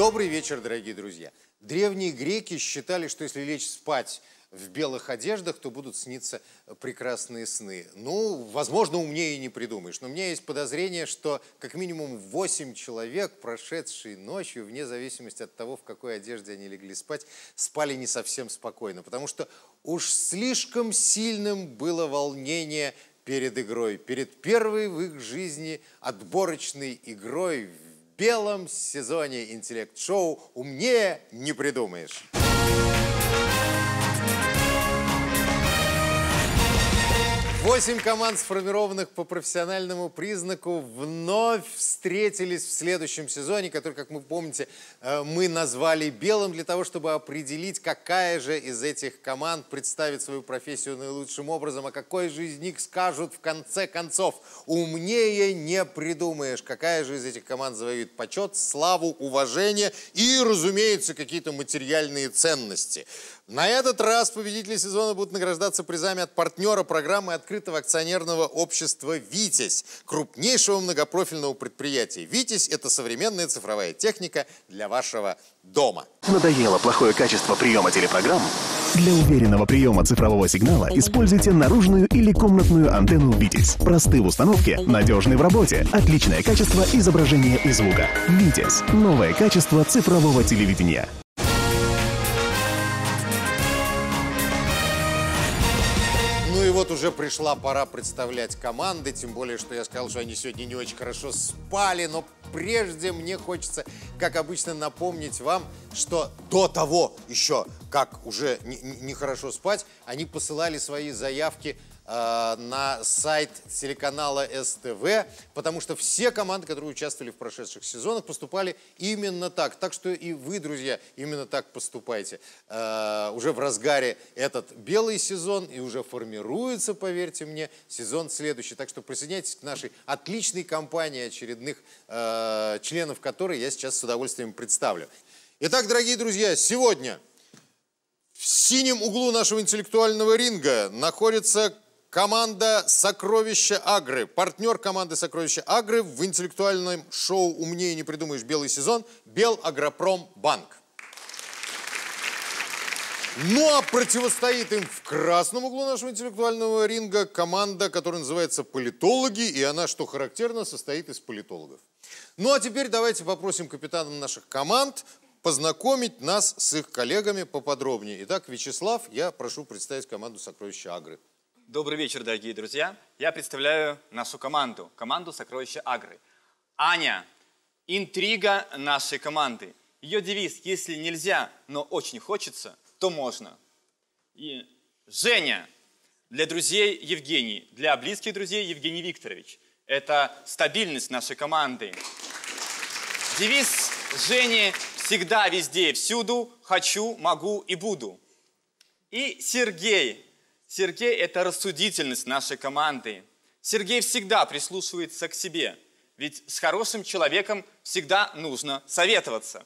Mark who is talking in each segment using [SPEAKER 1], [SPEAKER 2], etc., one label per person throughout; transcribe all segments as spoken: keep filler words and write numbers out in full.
[SPEAKER 1] Добрый вечер, дорогие друзья. Древние греки считали, что если лечь спать в белых одеждах, то будут сниться прекрасные сны. Ну, возможно, умнее и не придумаешь. Но у меня есть подозрение, что как минимум восемь человек, прошедшие ночью, вне зависимости от того, в какой одежде они легли спать, спали не совсем спокойно. Потому что уж слишком сильным было волнение перед игрой. Перед первой в их жизни отборочной игрой в белом сезоне интеллект-шоу «Умнее не придумаешь». Восемь команд, сформированных по профессиональному признаку, вновь встретились в следующем сезоне, который, как вы помните, мы назвали белым, для того, чтобы определить, какая же из этих команд представит свою профессию наилучшим образом, а какой же из них скажут в конце концов: умнее не придумаешь. Какая же из этих команд завоюет почет, славу, уважение и, разумеется, какие-то материальные ценности. На этот раз победители сезона будут награждаться призами от партнера программы открытого акционерного общества «Витязь», крупнейшего многопрофильного предприятия. «Витязь» — это современная цифровая техника для вашего дома.
[SPEAKER 2] Надоело плохое качество приема телепрограмм? Для уверенного приема цифрового сигнала используйте наружную или комнатную антенну «Витязь». Просты в установке, надежны в работе, отличное качество изображения и звука. «Витязь» — новое качество цифрового телевидения.
[SPEAKER 1] Ну и вот уже пришла пора представлять команды, тем более, что я сказал, что они сегодня не очень хорошо спали, но прежде мне хочется, как обычно, напомнить вам, что до того еще, как уже нехорошо спать, они посылали свои заявки э, на сайт телеканала эс тэ вэ, потому что все команды, которые участвовали в прошедших сезонах, поступали именно так. Так что и вы, друзья, именно так поступайте. Э, уже в разгаре этот белый сезон, и уже формируется, поверьте мне, сезон следующий. Так что присоединяйтесь к нашей отличной компании очередных э, членов которой я сейчас с удовольствием представлю. Итак, дорогие друзья, сегодня в синем углу нашего интеллектуального ринга находится команда «Сокровища Агры». Партнер команды «Сокровища Агры» в интеллектуальном шоу «Умнее не придумаешь» белый сезон Белагропромбанк. Ну а противостоит им в красном углу нашего интеллектуального ринга команда, которая называется «Политологи», и она, что характерно, состоит из политологов. Ну а теперь давайте попросим капитана наших команд познакомить нас с их коллегами поподробнее. Итак, Вячеслав, я прошу представить команду «Сокровища Агры».
[SPEAKER 3] Добрый вечер, дорогие друзья. Я представляю нашу команду, команду «Сокровища Агры». Аня – интрига нашей команды. Ее девиз: если нельзя, но очень хочется, то можно. И Женя – для друзей Евгений, для близких друзей Евгений Викторович. Это стабильность нашей команды. Девиз Жени – всегда, везде и всюду, хочу, могу и буду. И Сергей. Сергей – это рассудительность нашей команды. Сергей всегда прислушивается к себе, ведь с хорошим человеком всегда нужно советоваться.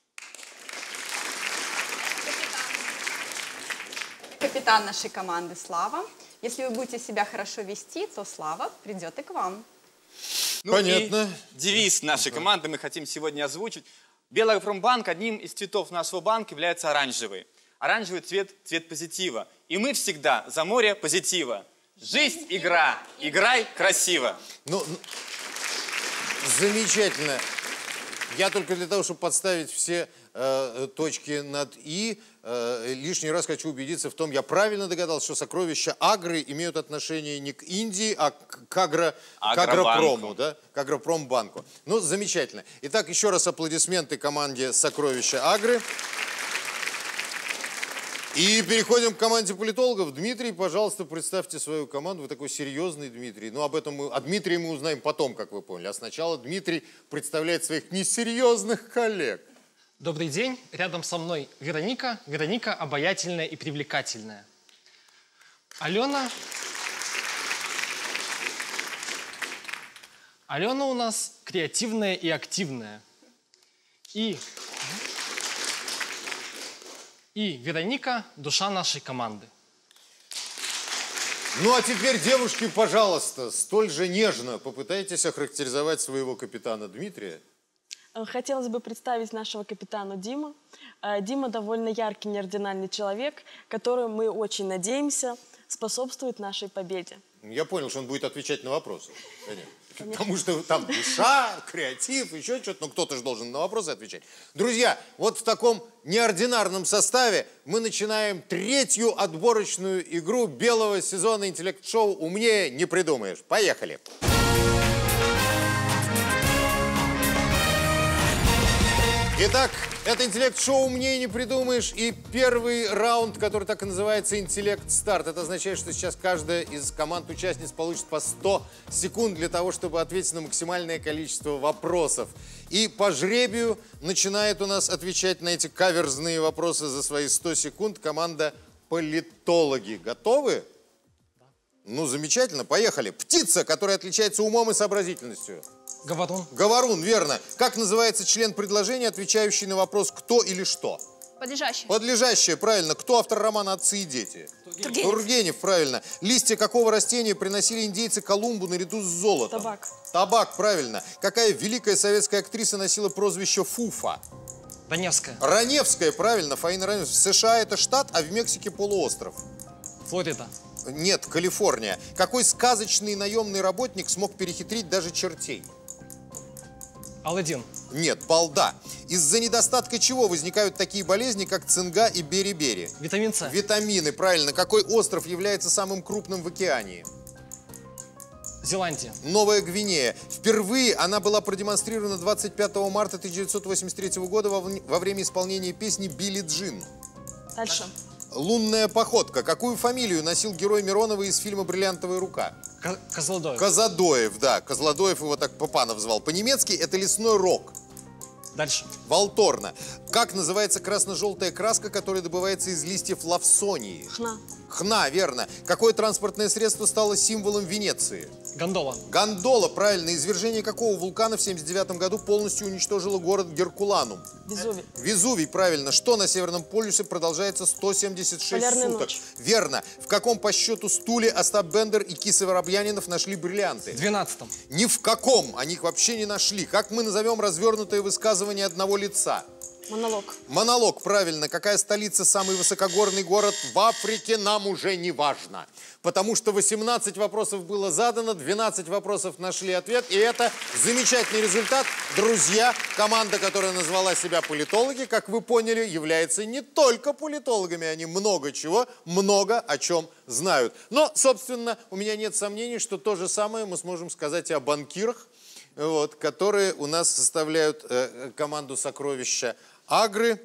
[SPEAKER 4] Капитан нашей команды Слава. Если вы будете себя хорошо вести, то слава придет и к вам.
[SPEAKER 3] Ну,
[SPEAKER 1] понятно.
[SPEAKER 3] И девиз нашей команды мы хотим сегодня озвучить. Белагропромбанк, одним из цветов нашего банка является оранжевый. Оранжевый цвет – цвет позитива. И мы всегда за море позитива. Жизнь – игра. Играй красиво.
[SPEAKER 1] Ну, замечательно. Я только для того, чтобы подставить все э, точки над «и», э, лишний раз хочу убедиться в том, я правильно догадался, что «Сокровища Агры» имеют отношение не к Индии, а к, к, агро, к агропрому, да? К агропромбанку. Ну, замечательно. Итак, еще раз аплодисменты команде «Сокровища Агры». И переходим к команде политологов. Дмитрий, пожалуйста, представьте свою команду. Вы такой серьезный, Дмитрий. Ну, об этом мы, о Дмитрии мы узнаем потом, как вы поняли. А сначала Дмитрий представляет своих несерьезных коллег.
[SPEAKER 5] Добрый день. Рядом со мной Вероника. Вероника обаятельная и привлекательная. Алена. Алена у нас креативная и активная. И... И Вероника – душа нашей команды.
[SPEAKER 1] Ну а теперь, девушки, пожалуйста, столь же нежно попытайтесь охарактеризовать своего капитана Дмитрия.
[SPEAKER 6] Хотелось бы представить нашего капитана Диму. Дима довольно яркий, неординарный человек, который, мы очень надеемся, способствует нашей победе.
[SPEAKER 1] Я понял, что он будет отвечать на вопросы. Конечно. Потому что там душа, креатив, еще что-то. Но кто-то же должен на вопросы отвечать. Друзья, вот в таком неординарном составе мы начинаем третью отборочную игру белого сезона интеллект-шоу «Умнее не придумаешь». Поехали! Итак, это интеллект-шоу «Умнее не придумаешь». И первый раунд, который так и называется «Интеллект-старт». Это означает, что сейчас каждая из команд-участниц получит по сто секунд для того, чтобы ответить на максимальное количество вопросов. И по жребию начинает у нас отвечать на эти каверзные вопросы за свои сто секунд команда «Политологи». Готовы? Да. Ну, замечательно. Поехали. Птица, которая отличается умом и сообразительностью.
[SPEAKER 5] Говорун.
[SPEAKER 1] Говорун, верно. Как называется член предложения, отвечающий на вопрос «кто» или «что»?
[SPEAKER 4] Подлежащее.
[SPEAKER 1] Подлежащее, правильно. Кто автор романа «Отцы и дети»?
[SPEAKER 4] Тургенев.
[SPEAKER 1] Тургенев, правильно. Листья какого растения приносили индейцы Колумбу наряду с золотом?
[SPEAKER 6] Табак.
[SPEAKER 1] Табак, правильно. Какая великая советская актриса носила прозвище Фуфа?
[SPEAKER 5] Раневская.
[SPEAKER 1] Раневская, правильно. Фаина Раневская. В США это штат, а в Мексике полуостров.
[SPEAKER 5] Флорида.
[SPEAKER 1] Нет, Калифорния. Какой сказочный наемный работник смог перехитрить даже чертей?
[SPEAKER 5] Аладдин.
[SPEAKER 1] Нет, балда. Из-за недостатка чего возникают такие болезни, как цинга и бери-бери?
[SPEAKER 5] Витамин С.
[SPEAKER 1] Витамины, правильно. Какой остров является самым крупным в океане?
[SPEAKER 5] Зеландия.
[SPEAKER 1] Новая Гвинея. Впервые она была продемонстрирована двадцать пятого марта тысяча девятьсот восемьдесят третьего года во, во время исполнения песни «Билли Джин».
[SPEAKER 6] Дальше.
[SPEAKER 1] Лунная походка. Какую фамилию носил герой Миронова из фильма «Бриллиантовая рука»?
[SPEAKER 5] Ко Козлодоев.
[SPEAKER 1] Козлодоев, да. Козлодоев его так Папанов звал. По-немецки это лесной рог.
[SPEAKER 5] Дальше.
[SPEAKER 1] Волторна. Как называется красно-желтая краска, которая добывается из листьев лавсонии?
[SPEAKER 6] Хна.
[SPEAKER 1] Хна, верно. Какое транспортное средство стало символом Венеции?
[SPEAKER 5] Гондола.
[SPEAKER 1] Гондола, правильно. Извержение какого вулкана в семьдесят девятом году полностью уничтожило город Геркуланум?
[SPEAKER 6] Везувий.
[SPEAKER 1] Везувий, правильно. Что на Северном полюсе продолжается сто семьдесят шесть
[SPEAKER 6] Полярная
[SPEAKER 1] суток?
[SPEAKER 6] ночь.
[SPEAKER 1] Верно. В каком по счету стуле Остап Бендер и Киса Воробьянинов нашли бриллианты?
[SPEAKER 5] В двенадцатом.
[SPEAKER 1] Ни в каком. Они их вообще не нашли. Как мы назовем развернутое высказывание одного лица?
[SPEAKER 6] Монолог.
[SPEAKER 1] Монолог, правильно. Какая столица, самый высокогорный город в Африке, нам уже не важно. Потому что восемнадцать вопросов было задано, двенадцать вопросов нашли ответ. И это замечательный результат. Друзья, команда, которая назвала себя политологи, как вы поняли, является не только политологами. Они много чего, много о чем знают. Но, собственно, у меня нет сомнений, что то же самое мы сможем сказать и о банкирах, вот, которые у нас составляют э, команду «Сокровища Агры».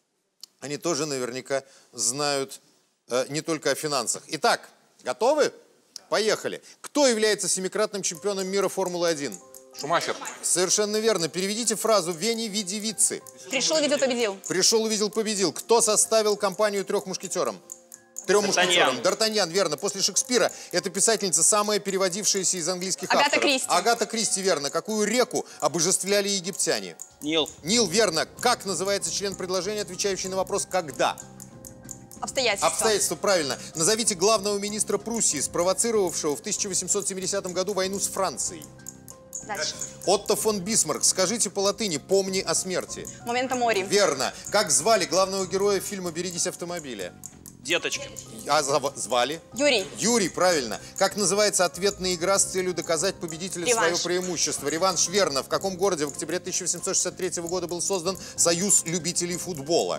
[SPEAKER 1] Они тоже наверняка знают э, не только о финансах. Итак, готовы? Поехали. Кто является семикратным чемпионом мира Формулы один?
[SPEAKER 7] Шумахер.
[SPEAKER 1] Совершенно верно. Переведите фразу «Вени, види, вицы».
[SPEAKER 4] Пришел, видел, победил.
[SPEAKER 1] Пришел, увидел, победил. Кто составил компанию трех мушкетерам? Трем мушкетерам. Д'Артаньян, верно. После Шекспира эта писательница самая переводившаяся из английских
[SPEAKER 4] Агата
[SPEAKER 1] авторов.
[SPEAKER 4] Кристи.
[SPEAKER 1] Агата Кристи, верно. Какую реку обожествляли египтяне?
[SPEAKER 7] Нил.
[SPEAKER 1] Нил, верно. Как называется член предложения, отвечающий на вопрос «когда»?
[SPEAKER 4] Обстоятельства.
[SPEAKER 1] Обстоятельства, правильно. Назовите главного министра Пруссии, спровоцировавшего в тысяча восемьсот семидесятом году войну с Францией.
[SPEAKER 4] Дальше.
[SPEAKER 1] Отто фон Бисмарк. Скажите по латыни «помни о смерти».
[SPEAKER 4] Момента мори.
[SPEAKER 1] Верно. Как звали главного героя фильма «Берегись автомобиля»?
[SPEAKER 7] Деточки.
[SPEAKER 1] А зав- звали?
[SPEAKER 4] Юрий.
[SPEAKER 1] Юрий, правильно. Как называется ответная игра с целью доказать победителю
[SPEAKER 4] Реванш.
[SPEAKER 1] свое преимущество? Реванш, верно. В каком городе в октябре тысяча восемьсот шестьдесят третьего года был создан Союз любителей футбола?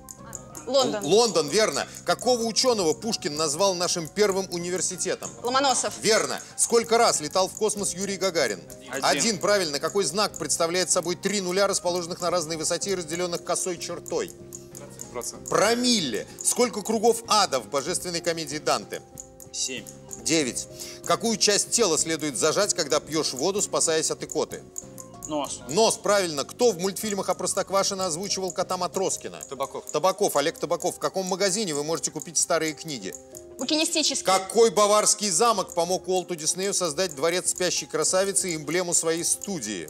[SPEAKER 4] Лондон.
[SPEAKER 1] Л- Лондон, верно. Какого ученого Пушкин назвал нашим первым университетом?
[SPEAKER 4] Ломоносов.
[SPEAKER 1] Верно. Сколько раз летал в космос Юрий Гагарин?
[SPEAKER 7] Один.
[SPEAKER 1] Один, правильно. Какой знак представляет собой три нуля, расположенных на разной высоте и разделенных косой чертой?
[SPEAKER 7] Процент.
[SPEAKER 1] Промилле. Сколько кругов ада в божественной комедии Данте?
[SPEAKER 7] Семь.
[SPEAKER 1] Девять. Какую часть тела следует зажать, когда пьешь воду, спасаясь от икоты?
[SPEAKER 7] Нос.
[SPEAKER 1] Нос, правильно. Кто в мультфильмах о Простоквашино озвучивал кота Матроскина?
[SPEAKER 7] Табаков.
[SPEAKER 1] Табаков, Олег Табаков. В каком магазине вы можете купить старые книги?
[SPEAKER 4] Букинистический.
[SPEAKER 1] Какой баварский замок помог Уолту Диснею создать дворец спящей красавицы и эмблему своей студии?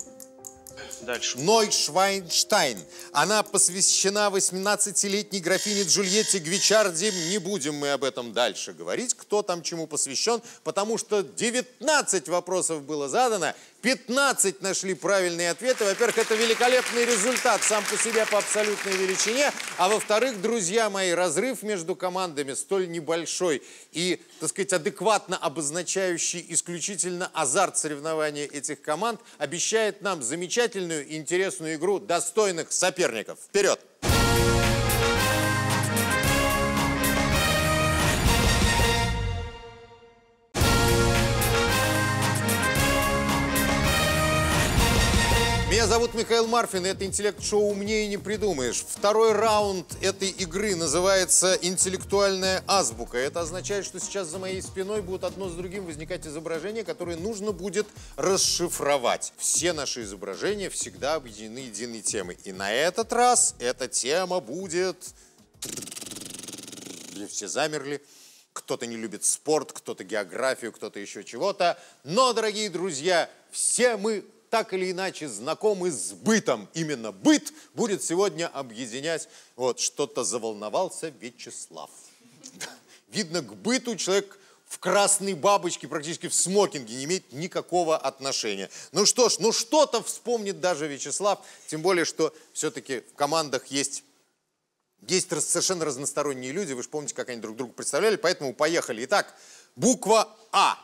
[SPEAKER 7] Дальше.
[SPEAKER 1] Нойшвайнштайн. Она посвящена восемнадцатилетней графине Джульетте Гвичарди. Не будем мы об этом дальше говорить, кто там чему посвящен, потому что девятнадцать вопросов было задано, пятнадцать нашли правильные ответы. Во-первых, это великолепный результат сам по себе по абсолютной величине. А во-вторых, друзья мои, разрыв между командами столь небольшой и, так сказать, адекватно обозначающий исключительно азарт соревнования этих команд обещает нам замечательную и интересную игру достойных соперников. Вперед! Меня зовут Михаил Марфин, и это интеллект-шоу «Умнее не придумаешь». Второй раунд этой игры называется «Интеллектуальная азбука». Это означает, что сейчас за моей спиной будут одно с другим возникать изображения, которые нужно будет расшифровать. Все наши изображения всегда объединены единой темой. И на этот раз эта тема будет... И все замерли. Кто-то не любит спорт, кто-то географию, кто-то еще чего-то. Но, дорогие друзья, все мы... так или иначе знакомы с бытом. Именно быт будет сегодня объединять. Вот, что-то заволновался Вячеслав. Видно, к быту человек в красной бабочке, практически в смокинге, не имеет никакого отношения. Ну что ж, ну что-то вспомнит даже Вячеслав, тем более, что все-таки в командах есть, есть совершенно разносторонние люди. Вы же помните, как они друг друга представляли, поэтому поехали. Итак, буква А.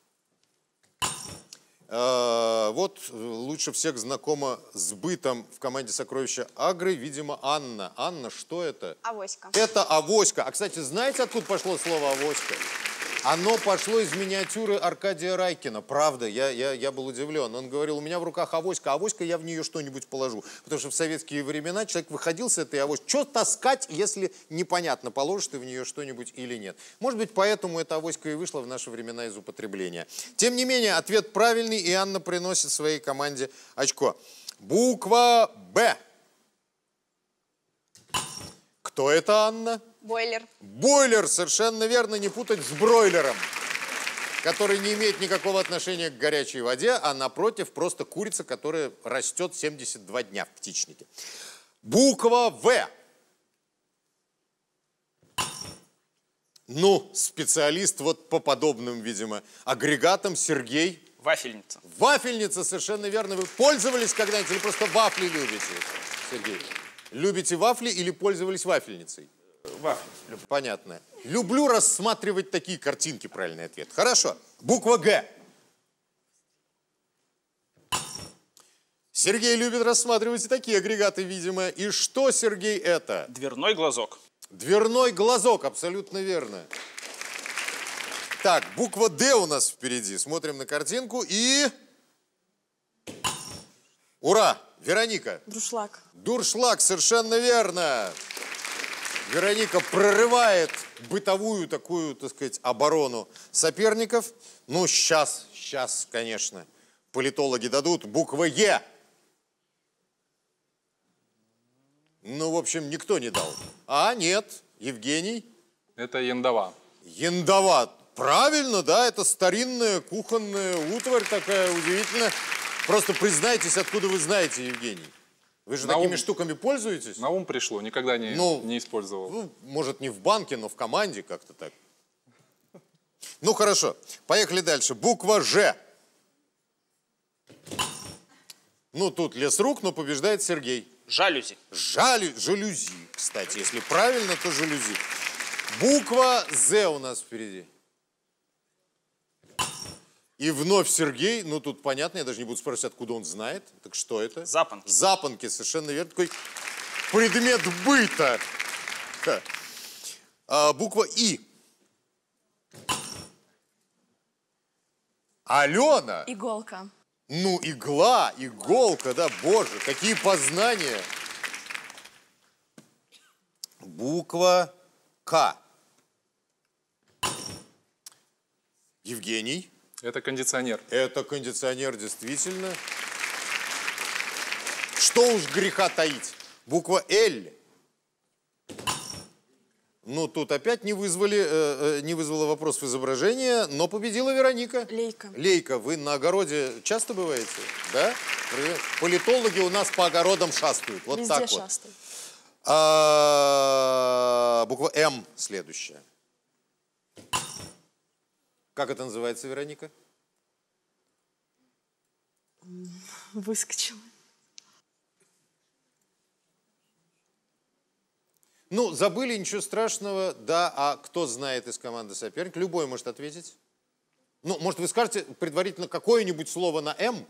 [SPEAKER 1] Вот лучше всех знакома с бытом в команде «Сокровища Агры», видимо, Анна. Анна, что это?
[SPEAKER 4] Авоська.
[SPEAKER 1] Это авоська. А, кстати, знаете, откуда пошло слово авоська? Оно пошло из миниатюры Аркадия Райкина. Правда, я, я, я был удивлен. Он говорил, у меня в руках авоська, авоська, я в нее что-нибудь положу. Потому что в советские времена человек выходил с этой авоськой. Что таскать, если непонятно, положишь ты в нее что-нибудь или нет? Может быть, поэтому эта авоська и вышла в наши времена из употребления. Тем не менее, ответ правильный, и Анна приносит своей команде очко. Буква «Б». Кто это, Анна?
[SPEAKER 4] Бойлер.
[SPEAKER 1] Бойлер, совершенно верно, не путать с бройлером, который не имеет никакого отношения к горячей воде, а напротив просто курица, которая растет семьдесят два дня в птичнике. Буква «В». Ну, специалист вот по подобным, видимо, агрегатам Сергей.
[SPEAKER 7] Вафельница.
[SPEAKER 1] Вафельница, совершенно верно. Вы пользовались когда-нибудь или просто вафли любите, Сергей? Любите вафли или пользовались вафельницей?
[SPEAKER 7] Вафли. Люблю.
[SPEAKER 1] Понятно. Люблю рассматривать такие картинки, правильный ответ. Хорошо. Буква «Г». Сергей любит рассматривать и такие агрегаты, видимо. И что, Сергей, это?
[SPEAKER 7] Дверной глазок.
[SPEAKER 1] Дверной глазок, абсолютно верно. Так, буква «Д» у нас впереди. Смотрим на картинку и... Ура! Вероника.
[SPEAKER 6] Дуршлаг.
[SPEAKER 1] Дуршлаг, совершенно верно. Вероника прорывает бытовую такую, так сказать, оборону соперников. Ну, сейчас, сейчас, конечно, политологи дадут. Буква «Е». Ну, в общем, никто не дал. А, нет, Евгений.
[SPEAKER 8] Это яндова.
[SPEAKER 1] Яндова. Правильно, да, это старинная кухонная утварь такая удивительная. Просто признайтесь, откуда вы знаете, Евгений. Вы же
[SPEAKER 8] на
[SPEAKER 1] такими
[SPEAKER 8] ум,
[SPEAKER 1] штуками пользуетесь?
[SPEAKER 8] На ум пришло, никогда не,
[SPEAKER 1] ну,
[SPEAKER 8] не использовал.
[SPEAKER 1] Ну, может, не в банке, но в команде как-то так. Ну, хорошо. Поехали дальше. Буква «Ж». Ну, тут лес рук, но побеждает Сергей.
[SPEAKER 7] Жалюзи.
[SPEAKER 1] Жалю, жалюзи, кстати. Если правильно, то жалюзи. Буква «З» у нас впереди. И вновь Сергей, ну тут понятно, я даже не буду спрашивать, откуда он знает. Так что это?
[SPEAKER 7] Запонки.
[SPEAKER 1] Запонки, совершенно верно. Такой предмет быта. А, буква «И». Алена.
[SPEAKER 6] Иголка.
[SPEAKER 1] Ну, игла, иголка, да, боже, какие познания. Буква «К». Евгений.
[SPEAKER 8] Это кондиционер.
[SPEAKER 1] Это кондиционер, действительно. Что уж греха таить. Буква «Л». Ну, тут опять не вызвали, э, не вызвало вопрос в изображение, но победила Вероника.
[SPEAKER 6] Лейка.
[SPEAKER 1] Лейка, вы на огороде часто бываете? Да? Привет. Политологи у нас по огородам шастают. Вот
[SPEAKER 6] Везде
[SPEAKER 1] так
[SPEAKER 6] шастают.
[SPEAKER 1] вот. А, буква «М» следующая. Как это называется, Вероника?
[SPEAKER 6] Выскочила.
[SPEAKER 1] Ну, забыли, ничего страшного. Да, а кто знает из команды соперника? Любой может ответить. Ну, может, вы скажете предварительно какое-нибудь слово на «М»?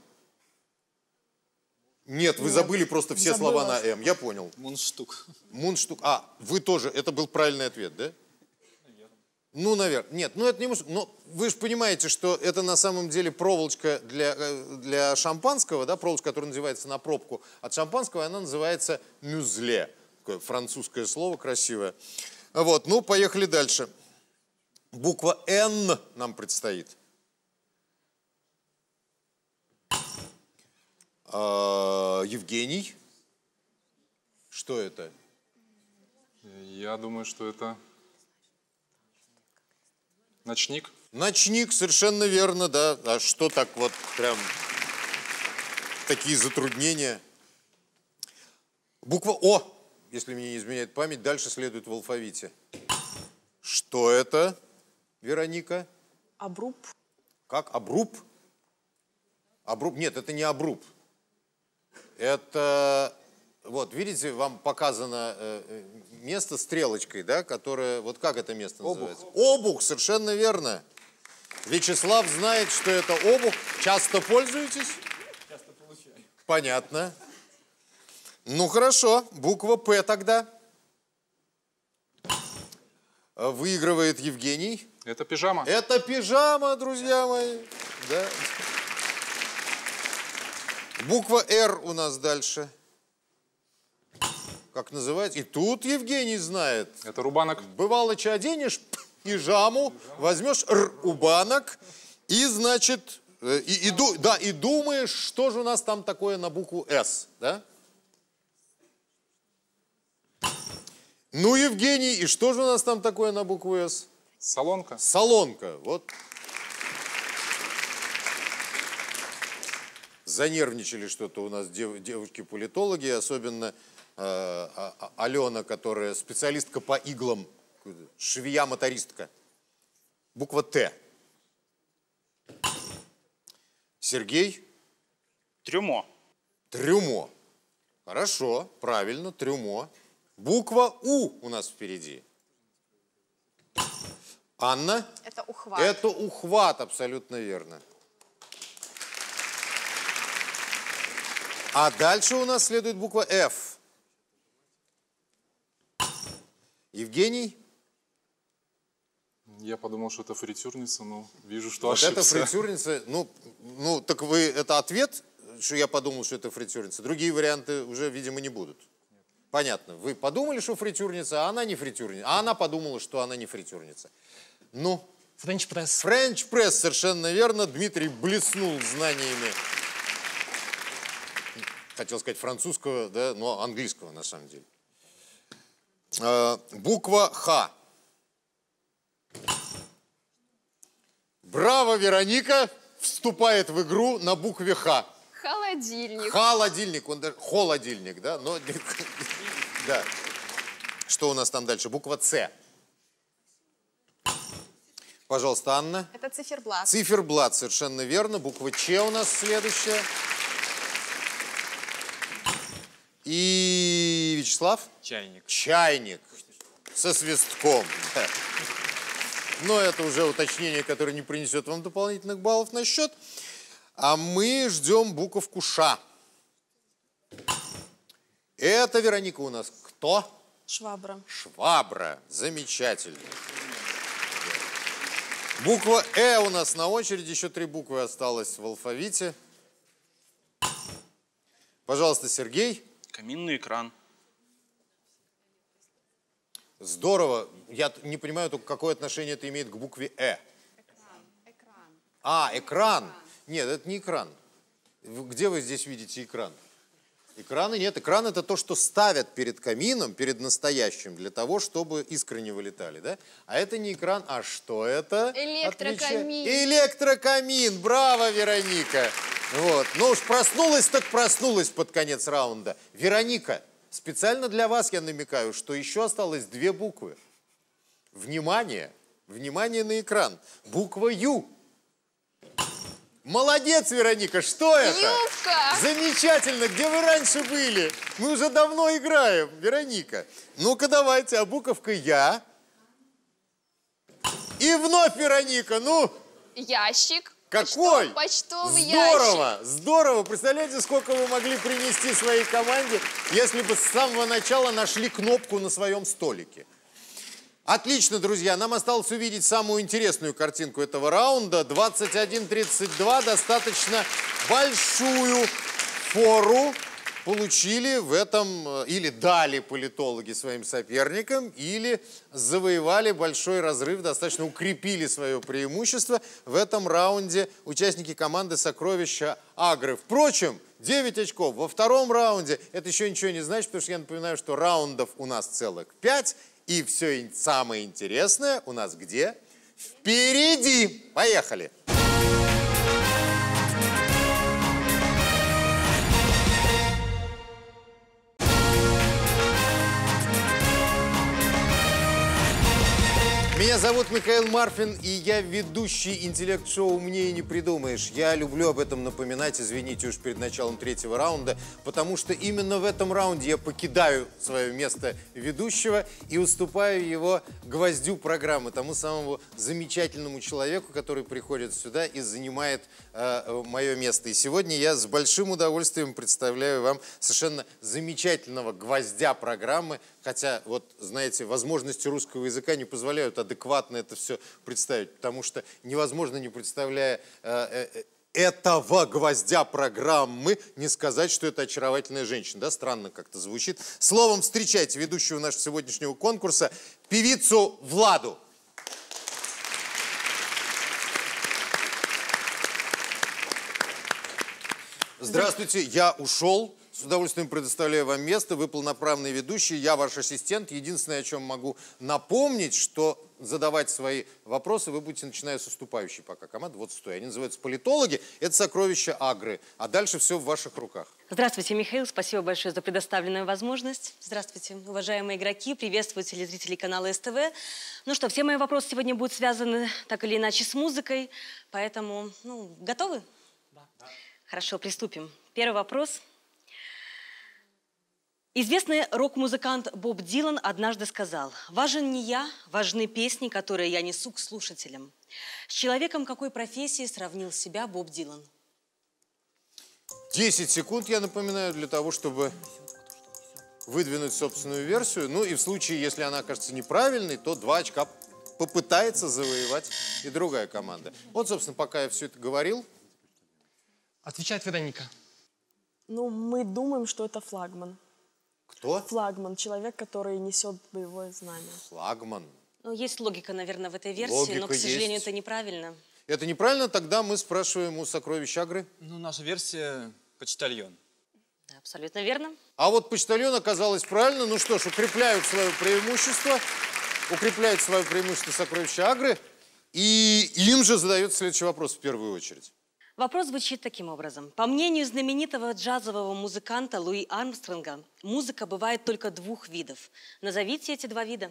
[SPEAKER 1] Нет, вы
[SPEAKER 6] Нет,
[SPEAKER 1] забыли просто все
[SPEAKER 6] забыла.
[SPEAKER 1] слова на «М». Я понял.
[SPEAKER 3] Мундштук.
[SPEAKER 1] Мундштук. А, вы тоже. Это был правильный ответ, да? Наверное. Ну, наверное. Нет, ну это не мундштук. Но вы же понимаете, что это на самом деле проволочка для, для шампанского, да, проволочка, которая надевается на пробку от шампанского, она называется мюзле. Такое французское слово красивое. Вот, ну, поехали дальше. Буква «Н» нам предстоит. А, Евгений. Что это?
[SPEAKER 8] Я думаю, что это ночник.
[SPEAKER 1] Ночник, совершенно верно, да. А что так вот прям такие затруднения? Буква «О», если мне не изменяет память, дальше следует в алфавите. Что это, Вероника?
[SPEAKER 6] Обруб.
[SPEAKER 1] Как? Обруб? Обруб? Нет, это не обруб. Это, вот, видите, вам показано э, место стрелочкой, да, которое, вот как это место называется? Обух. Обух, совершенно верно. Вячеслав знает, что это обух. Часто пользуетесь?
[SPEAKER 3] Часто получаю.
[SPEAKER 1] Понятно. Ну, хорошо, буква «П» тогда. Выигрывает Евгений.
[SPEAKER 8] Это пижама.
[SPEAKER 1] Это пижама, друзья мои. Да. Буква «Р» у нас дальше. Как называется? И тут Евгений знает.
[SPEAKER 8] Это рубанок.
[SPEAKER 1] Бывало, че оденешь пижаму, возьмешь рубанок и, значит, и, и, да, и думаешь, что же у нас там такое на букву «С», да? Ну, Евгений, и что же у нас там такое на букву «С»?
[SPEAKER 8] Солонка.
[SPEAKER 1] Солонка, вот. Занервничали что-то у нас дев, девушки-политологи, особенно э, а, Алена, которая специалистка по иглам, швея-мотористка. Буква «Т». Сергей?
[SPEAKER 7] Трюмо.
[SPEAKER 1] Трюмо. Хорошо, правильно, трюмо. Буква «У» у нас впереди. Анна?
[SPEAKER 4] Это ухват.
[SPEAKER 1] Это ухват, абсолютно верно. А дальше у нас следует буква «Ф». Евгений?
[SPEAKER 8] Я подумал, что это фритюрница, но вижу, что
[SPEAKER 1] Вот
[SPEAKER 8] ошибся.
[SPEAKER 1] это фритюрница. Ну, ну, так вы, это ответ, что я подумал, что это фритюрница. Другие варианты уже, видимо, не будут. Понятно. Вы подумали, что фритюрница, а она не фритюрница. А она подумала, что она не фритюрница. Ну,
[SPEAKER 5] Френч пресс.
[SPEAKER 1] Френч пресс, совершенно верно. Дмитрий блеснул знаниями, хотел сказать французского, да, но английского на самом деле. А, буква «Х». Браво, Вероника вступает в игру на букве «Х».
[SPEAKER 4] Холодильник.
[SPEAKER 1] Холодильник, он даже холодильник, да, но да. Что у нас там дальше? Буква «Ц». Пожалуйста, Анна.
[SPEAKER 4] Это циферблат.
[SPEAKER 1] Циферблат, совершенно верно. Буква «Ч» у нас следующая. И Вячеслав?
[SPEAKER 3] Чайник.
[SPEAKER 1] Чайник. Со свистком. Да. Но это уже уточнение, которое не принесет вам дополнительных баллов на счет. А мы ждем буковку «Ш». Это, Вероника, у нас кто?
[SPEAKER 6] Швабра.
[SPEAKER 1] Швабра. Замечательно. Буква «Э» у нас на очереди. Еще три буквы осталось в алфавите. Пожалуйста, Сергей.
[SPEAKER 7] Каминный экран.
[SPEAKER 1] Здорово. Я не понимаю, только какое отношение это имеет к букве «Э».
[SPEAKER 4] Экран.
[SPEAKER 1] А, экран. Нет, это не экран. Где вы здесь видите экран? Экрана нет. Экран – это то, что ставят перед камином, перед настоящим, для того, чтобы искры не вылетали, да? А это не экран, а что это?
[SPEAKER 4] Электрокамин.
[SPEAKER 1] Отвечай. Электрокамин. Браво, Вероника. Вот. Ну уж проснулась, так проснулась под конец раунда. Вероника, специально для вас я намекаю, что еще осталось две буквы. Внимание. Внимание на экран. Буква «Ю». Молодец, Вероника, что это?
[SPEAKER 4] Юбка!
[SPEAKER 1] Замечательно, где вы раньше были? Мы уже давно играем, Вероника. Ну-ка давайте, а буковка «Я». И вновь Вероника, ну...
[SPEAKER 4] Ящик.
[SPEAKER 1] Какой?
[SPEAKER 4] Почтовый
[SPEAKER 1] Здорово,
[SPEAKER 4] ящик.
[SPEAKER 1] здорово. Представляете, сколько вы могли принести своей команде, если бы с самого начала нашли кнопку на своем столике. Отлично, друзья. Нам осталось увидеть самую интересную картинку этого раунда. двадцать один тридцать два. Достаточно большую фору получили в этом, или дали политологи своим соперникам, или завоевали большой разрыв, достаточно укрепили свое преимущество в этом раунде участники команды «Сокровища Агры». Впрочем, девять очков во втором раунде, это еще ничего не значит, потому что я напоминаю, что раундов у нас целых пять, и все самое интересное у нас где? Впереди! Поехали! Меня зовут Михаил Марфин, и я ведущий интеллект-шоу «Умнее не придумаешь». Я люблю об этом напоминать, извините уж перед началом третьего раунда, потому что именно в этом раунде я покидаю свое место ведущего и уступаю его гвоздю программы, тому самому замечательному человеку, который приходит сюда и занимает э, мое место. И сегодня я с большим удовольствием представляю вам совершенно замечательного гвоздя программы, хотя, вот, знаете, возможности русского языка не позволяют адекватно это все представить, потому что невозможно, не представляя э, э, этого гвоздя программы, не сказать, что это очаровательная женщина. Да, странно как-то звучит. Словом, встречайте ведущего нашего сегодняшнего конкурса, певицу Владу. Здравствуйте, я ушел. С удовольствием предоставляю вам место. Вы полноправный ведущий, я ваш ассистент. Единственное, о чем могу напомнить, что задавать свои вопросы вы будете, начиная с уступающей пока команды. Вот стой. Они называются политологи. Это «Сокровища Агры». А дальше все в ваших руках.
[SPEAKER 9] Здравствуйте, Михаил. Спасибо большое за предоставленную возможность. Здравствуйте, уважаемые игроки. Приветствую телезрителей канала СТВ. Ну что, все мои вопросы сегодня будут связаны так или иначе с музыкой. Поэтому, ну, готовы? Да. Хорошо, приступим. Первый вопрос. Известный рок-музыкант Боб Дилан однажды сказал: «Важен не я, важны песни, которые я несу к слушателям». С человеком какой профессии сравнил себя Боб Дилан?
[SPEAKER 1] десять секунд, я напоминаю, для того, чтобы выдвинуть собственную версию. Ну и в случае, если она окажется неправильной, то два очка попытается завоевать и другая команда. Вот, собственно, пока я все это говорил.
[SPEAKER 5] Отвечает Вероника.
[SPEAKER 6] Ну, мы думаем, что это флагман.
[SPEAKER 1] Кто?
[SPEAKER 6] Флагман. Человек, который несет боевое знамя.
[SPEAKER 1] Флагман.
[SPEAKER 9] Ну, есть логика, наверное, в этой версии,
[SPEAKER 1] Логика
[SPEAKER 9] но, к сожалению,
[SPEAKER 1] есть.
[SPEAKER 9] это неправильно.
[SPEAKER 1] Это неправильно? Тогда мы спрашиваем у «Сокровищ Агры».
[SPEAKER 3] Ну, наша версия – почтальон.
[SPEAKER 9] Да, абсолютно верно.
[SPEAKER 1] А вот почтальон оказалось правильно. Ну что ж, укрепляют свое преимущество. Укрепляют свое преимущество «Сокровища Агры». И им же задают следующий вопрос в первую очередь.
[SPEAKER 9] Вопрос звучит таким образом. По мнению знаменитого джазового музыканта Луи Армстронга, музыка бывает только двух видов. Назовите эти два вида.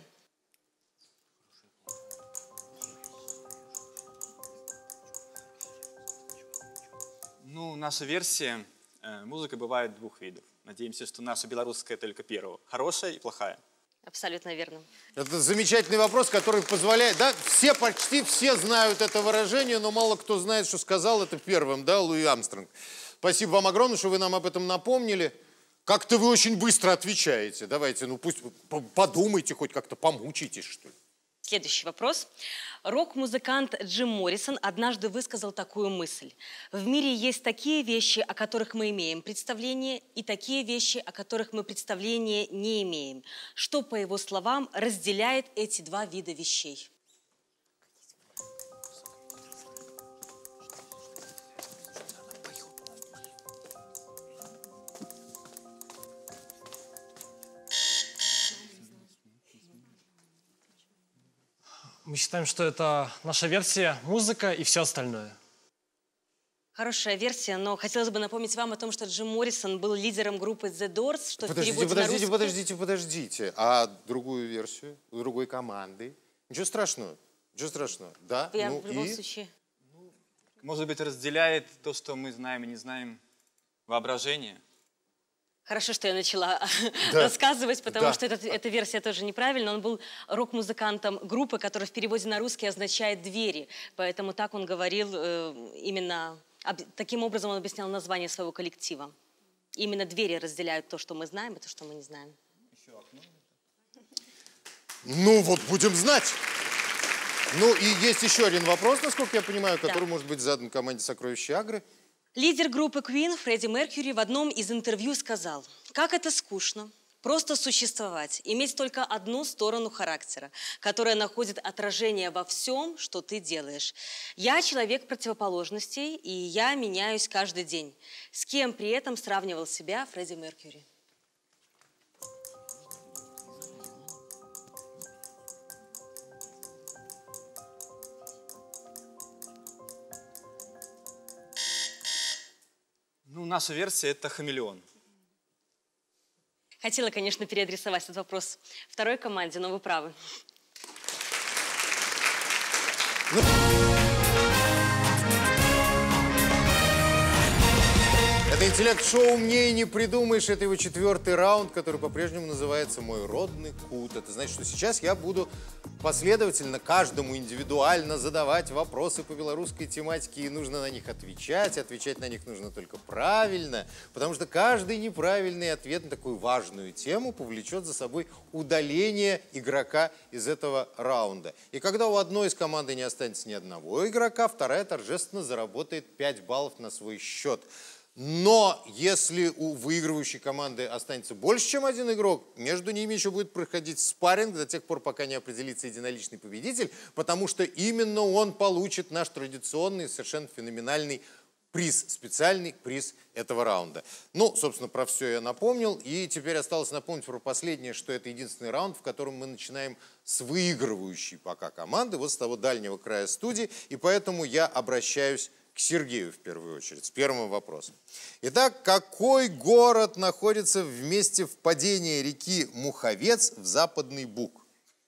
[SPEAKER 3] Ну, наша версия э, – музыка бывает двух видов. Надеемся, что наша белорусская только первого. Хорошая и плохая.
[SPEAKER 9] Абсолютно верно.
[SPEAKER 1] Это замечательный вопрос, который позволяет... Да, все, почти все знают это выражение, но мало кто знает, что сказал это первым, да, Луи Армстронг. Спасибо вам огромное, что вы нам об этом напомнили. Как-то вы очень быстро отвечаете. Давайте, ну пусть подумайте, хоть как-то помучитесь, что ли.
[SPEAKER 9] Следующий вопрос. Рок-музыкант Джим Моррисон однажды высказал такую мысль. В мире есть такие вещи, о которых мы имеем представление, и такие вещи, о которых мы представления не имеем. Что, по его словам, разделяет эти два вида вещей?
[SPEAKER 5] Мы считаем, что это наша версия, музыка и все остальное.
[SPEAKER 9] Хорошая версия, но хотелось бы напомнить вам о том, что Джим Моррисон был лидером группы The Doors, что
[SPEAKER 1] Подождите,
[SPEAKER 9] в переводе
[SPEAKER 1] подождите,
[SPEAKER 9] на русский...
[SPEAKER 1] подождите, подождите. А другую версию у другой команды? Ничего страшного, ничего страшного. Да,
[SPEAKER 9] Я
[SPEAKER 1] ну
[SPEAKER 9] в любом
[SPEAKER 1] и...
[SPEAKER 9] случае...
[SPEAKER 3] Может быть, разделяет то, что мы знаем и не знаем, воображение?
[SPEAKER 9] Хорошо, что я начала
[SPEAKER 1] Да.
[SPEAKER 9] рассказывать, потому
[SPEAKER 1] Да.
[SPEAKER 9] что эта, эта версия тоже неправильна. Он был рок-музыкантом группы, которая в переводе на русский означает «двери». Поэтому так он говорил э, именно... об- таким образом он объяснял название своего коллектива. Именно двери разделяют то, что мы знаем, и то, что мы не знаем.
[SPEAKER 1] Ну вот, будем знать. Ну и есть еще один вопрос, насколько я понимаю, который
[SPEAKER 9] Да.
[SPEAKER 1] может быть задан команде «Сокровища Агры».
[SPEAKER 9] Лидер группы Queen Фредди Меркьюри в одном из интервью сказал: «Как это скучно, просто существовать, иметь только одну сторону характера, которая находит отражение во всем, что ты делаешь. Я человек противоположностей, и я меняюсь каждый день». С кем при этом сравнивал себя Фредди Меркьюри?
[SPEAKER 3] Ну, наша версия – это хамелеон.
[SPEAKER 9] Хотела, конечно, переадресовать этот вопрос второй команде, но вы правы.
[SPEAKER 1] Это интеллект-шоу «Умнее не придумаешь». Это его четвертый раунд, который по-прежнему называется «Мой родный кут». Это значит, что сейчас я буду последовательно каждому индивидуально задавать вопросы по белорусской тематике, и нужно на них отвечать. Отвечать на них нужно только правильно, потому что каждый неправильный ответ на такую важную тему повлечет за собой удаление игрока из этого раунда. И когда у одной из команды не останется ни одного игрока, вторая торжественно заработает пять баллов на свой счет. Но если у выигрывающей команды останется больше, чем один игрок, между ними еще будет проходить спарринг до тех пор, пока не определится единоличный победитель, потому что именно он получит наш традиционный, совершенно феноменальный приз, специальный приз этого раунда. Ну, собственно, про все я напомнил, и теперь осталось напомнить про последнее, что это единственный раунд, в котором мы начинаем с выигрывающей пока команды, вот с того дальнего края студии, и поэтому я обращаюсь к Сергею в первую очередь, с первым вопросом. Итак, какой город находится в месте впадения реки Муховец в Западный Буг?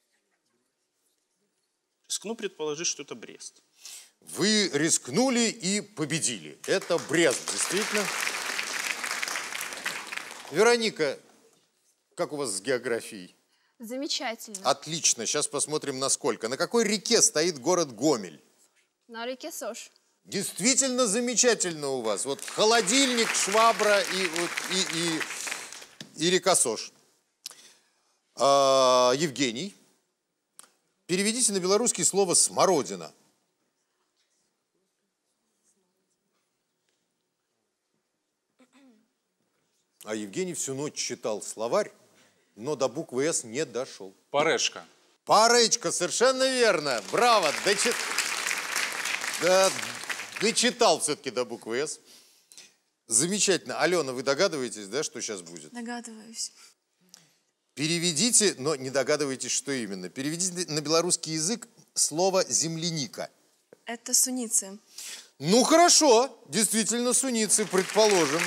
[SPEAKER 7] Рискну предположить, что это Брест.
[SPEAKER 1] Вы рискнули и победили. Это Брест, действительно. Вероника, как у вас с географией?
[SPEAKER 10] Замечательно.
[SPEAKER 1] Отлично, сейчас посмотрим насколько. На какой реке стоит город Гомель?
[SPEAKER 10] На реке Сош.
[SPEAKER 1] Действительно замечательно у вас. Вот холодильник, швабра и, вот, и, и, и река Сош. А, Евгений, переведите на белорусский слово «смородина». А Евгений всю ночь читал словарь, но до буквы «С» не дошел.
[SPEAKER 8] Парешка.
[SPEAKER 1] Паречка, совершенно верно. Браво. Дочит... Да, дочитал все-таки до буквы «С». Замечательно. Алена, вы догадываетесь, да, что сейчас будет?
[SPEAKER 10] Догадываюсь.
[SPEAKER 1] Переведите, но не догадываетесь, что именно. Переведите на белорусский язык слово «земляника».
[SPEAKER 10] Это суницы.
[SPEAKER 1] Ну, хорошо. Действительно, суницы, предположим.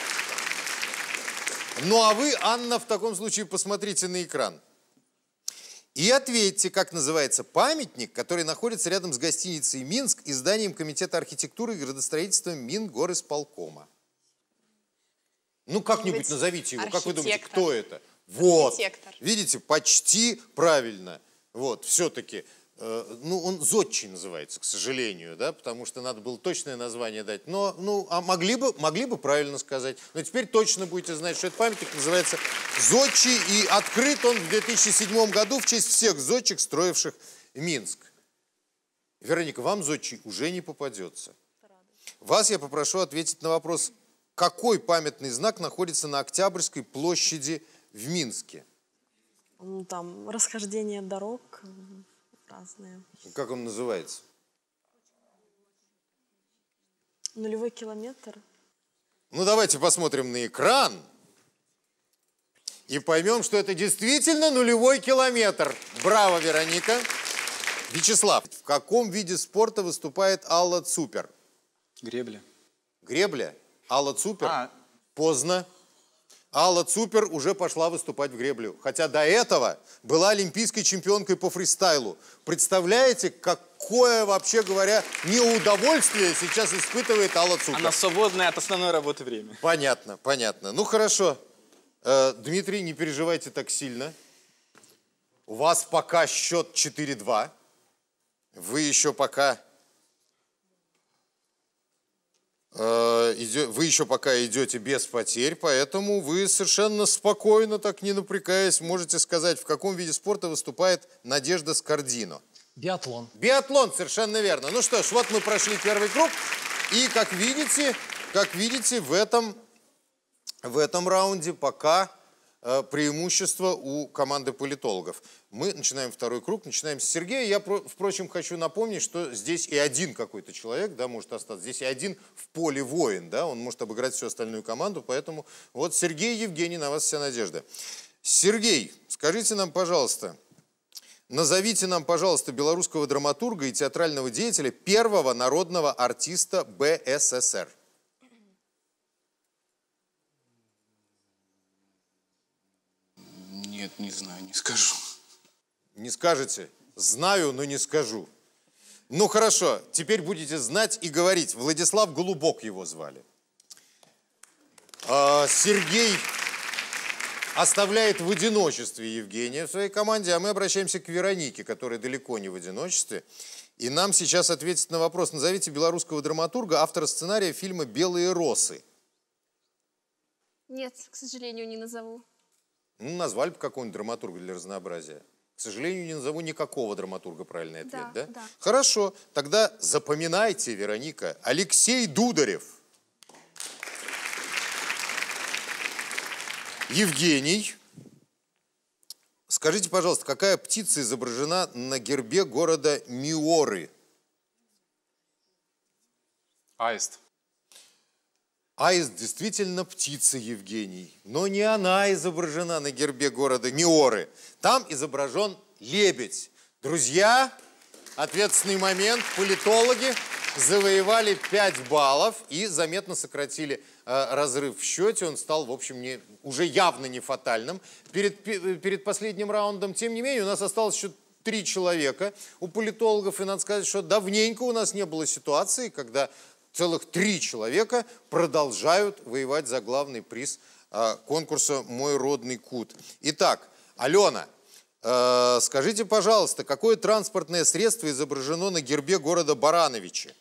[SPEAKER 1] Ну, а вы, Анна, в таком случае посмотрите на экран. И ответьте, как называется памятник, который находится рядом с гостиницей «Минск» и зданием Комитета архитектуры и градостроительства Мингорисполкома. Ну, как-нибудь
[SPEAKER 4] быть,
[SPEAKER 1] назовите его. Как вы думаете,
[SPEAKER 4] архитектор.
[SPEAKER 1] кто это? Вот.
[SPEAKER 4] Архитектор.
[SPEAKER 1] Видите, почти правильно. Вот, все-таки. Э, ну, он зодчий называется, к сожалению, да, потому что надо было точное название дать. Но, ну, а могли бы, могли бы правильно сказать. Но теперь точно будете знать, что этот памятник называется зодчий, и открыт он в две тысячи седьмом году в честь всех зодчих, строивших Минск. Вероника, вам зодчий уже не попадется. Вас я попрошу ответить на вопрос, какой памятный знак находится на Октябрьской площади в Минске?
[SPEAKER 6] Ну, там расхождение дорог разные.
[SPEAKER 1] Как он называется?
[SPEAKER 6] Нулевой километр.
[SPEAKER 1] Ну, давайте посмотрим на экран и поймем, что это действительно нулевой километр. Браво, Вероника. Вячеслав, в каком виде спорта выступает Алла Цупер?
[SPEAKER 3] Гребля.
[SPEAKER 1] Гребля? Алла Цупер?
[SPEAKER 3] А.
[SPEAKER 1] Поздно. Алла Цупер уже пошла выступать в греблю. Хотя до этого была олимпийской чемпионкой по фристайлу. Представляете, какое, вообще говоря, неудовольствие сейчас испытывает Алла Цупер?
[SPEAKER 3] Она свободная от основной работы время.
[SPEAKER 1] Понятно, понятно. Ну, хорошо. Э, Дмитрий, не переживайте так сильно. У вас пока счет четыре-два. Вы еще пока... Вы еще пока идете без потерь, поэтому вы совершенно спокойно, так не напрягаясь, можете сказать, в каком виде спорта выступает Надежда Скордино.
[SPEAKER 5] Биатлон.
[SPEAKER 1] Биатлон, совершенно верно. Ну что ж, вот мы прошли первый круг, и как видите, как видите, в этом, в этом раунде пока э, преимущество у команды политологов. Мы начинаем второй круг, начинаем с Сергея. Я, впрочем, хочу напомнить, что здесь и один какой-то человек, да, может остаться. Здесь и один в поле воин, да, он может обыграть всю остальную команду. Поэтому вот Сергей, Евгений, на вас вся надежда. Сергей, скажите нам, пожалуйста, назовите нам, пожалуйста, белорусского драматурга и театрального деятеля, первого народного артиста БССР.
[SPEAKER 7] Нет, не знаю, не скажу.
[SPEAKER 1] Не скажете? Знаю, но не скажу. Ну хорошо, теперь будете знать и говорить. Владислав Голубок его звали. А, Сергей оставляет в одиночестве Евгения в своей команде, а мы обращаемся к Веронике, которая далеко не в одиночестве. И нам сейчас ответит на вопрос. Назовите белорусского драматурга, автора сценария фильма «Белые росы».
[SPEAKER 10] Нет, к сожалению, не назову.
[SPEAKER 1] Ну, назвали бы какого-нибудь драматурга для разнообразия. К сожалению, не назову никакого драматурга, правильный ответ, да?
[SPEAKER 10] Да, да.
[SPEAKER 1] Хорошо, тогда запоминайте, Вероника. Алексей Дударев. Евгений. Скажите, пожалуйста, какая птица изображена на гербе города Миоры?
[SPEAKER 8] Аист.
[SPEAKER 1] Аист действительно птица, Евгений, но не она изображена на гербе города Миоры. Там изображен лебедь. Друзья, ответственный момент. Политологи завоевали пять баллов и заметно сократили э, разрыв в счете. Он стал, в общем, не, уже явно не фатальным перед, перед последним раундом. Тем не менее, у нас осталось еще три человека у политологов. И надо сказать, что давненько у нас не было ситуации, когда... Целых три человека продолжают воевать за главный приз э, конкурса «Мой родный кут». Итак, Алена, э, скажите, пожалуйста, какое транспортное средство изображено на гербе города Барановичи?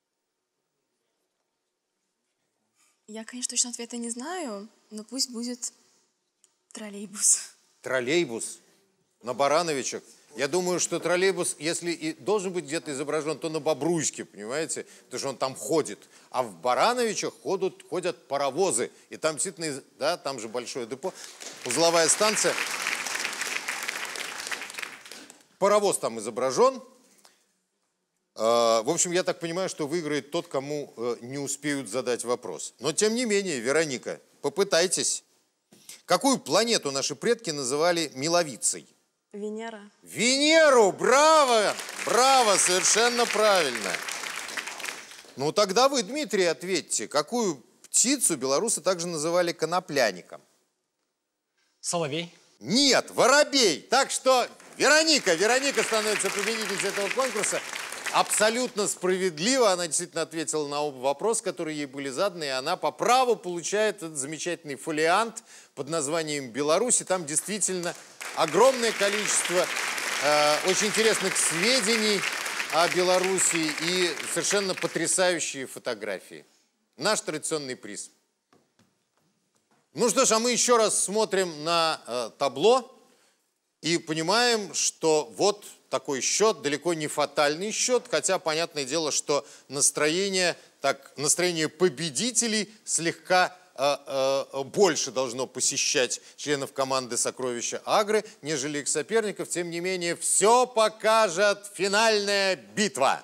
[SPEAKER 10] Я, конечно, точно ответа не знаю, но пусть будет троллейбус.
[SPEAKER 1] Троллейбус на Барановичах. Я думаю, что троллейбус, если и должен быть где-то изображен, то на Бобруйске, понимаете, потому что он там ходит. А в Барановичах ходят, ходят паровозы. И там действительно, да, там же большое депо, узловая станция. Паровоз там изображен. В общем, я так понимаю, что выиграет тот, кому не успеют задать вопрос. Но, тем не менее, Вероника, попытайтесь. Какую планету наши предки называли Миловицей?
[SPEAKER 6] Венера.
[SPEAKER 1] Венеру! Браво! Браво! Совершенно правильно. Ну, тогда вы, Дмитрий, ответьте. Какую птицу белорусы также называли конопляником?
[SPEAKER 5] Соловей.
[SPEAKER 1] Нет, воробей. Так что Вероника, Вероника становится победительницей этого конкурса. Абсолютно справедливо. Она действительно ответила на оба вопроса, которые ей были заданы. И она по праву получает этот замечательный фолиант под названием «Беларусь». И там действительно огромное количество э, очень интересных сведений о Беларуси и совершенно потрясающие фотографии. Наш традиционный приз. Ну что ж, а мы еще раз смотрим на э, табло и понимаем, что вот такой счет, далеко не фатальный счет, хотя понятное дело, что настроение, так, настроение победителей слегка э, э, больше должно посещать членов команды «Сокровища Агры», нежели их соперников. Тем не менее, все покажет финальная битва.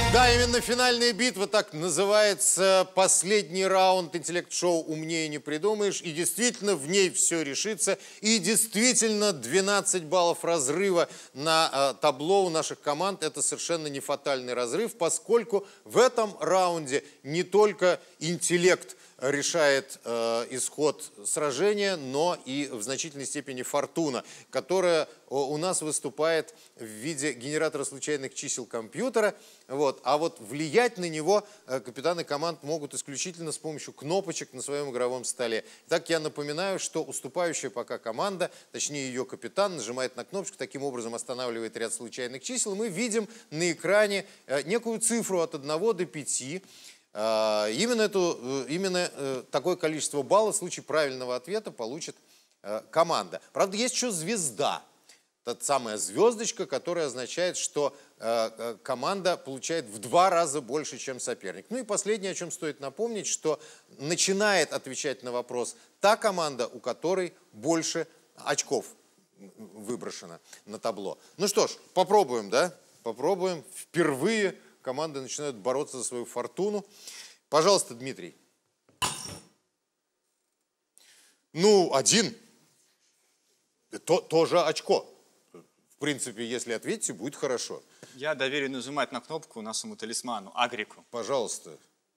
[SPEAKER 1] Да, именно финальная битва, так называется последний раунд интеллект-шоу «Умнее не придумаешь». И действительно в ней все решится. И действительно двенадцать баллов разрыва на э, табло у наших команд. Это совершенно не фатальный разрыв, поскольку в этом раунде не только интеллект решает э, исход сражения, но и в значительной степени фортуна, которая у нас выступает в виде генератора случайных чисел компьютера. Вот. А вот влиять на него э, капитаны команд могут исключительно с помощью кнопочек на своем игровом столе. Так я напоминаю, что уступающая пока команда, точнее ее капитан, нажимает на кнопочку, таким образом останавливает ряд случайных чисел. Мы видим на экране э, некую цифру от одного до пяти. Именно, эту, именно такое количество баллов в случае правильного ответа получит команда. Правда, есть еще звезда. Та самая звездочка, которая означает, что команда получает в два раза больше, чем соперник. Ну и последнее, о чем стоит напомнить, что начинает отвечать на вопрос та команда, у которой больше очков выброшено на табло. Ну что ж, попробуем, да? Попробуем. Впервые команды начинают бороться за свою фортуну. Пожалуйста, Дмитрий. Ну, один. То, тоже очко. В принципе, если ответите, будет хорошо.
[SPEAKER 3] Я доверю нажимать на кнопку нашему талисману, Агрику.
[SPEAKER 1] Пожалуйста.